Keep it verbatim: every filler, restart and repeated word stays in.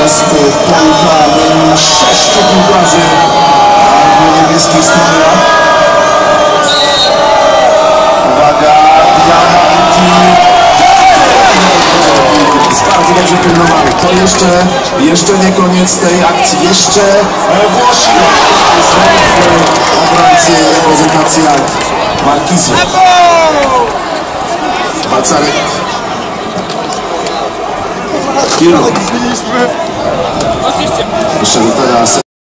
jest połka sześciu piłkarzy w niebieskich strojach. Uwaga, Diamanti. Bardzo dobrze pilnowali. To jeszcze, jeszcze nie koniec tej akcji. Jeszcze Włosi. Obrońcy reprezentacji Marquise. Macarek. Kilo. Jeszcze teraz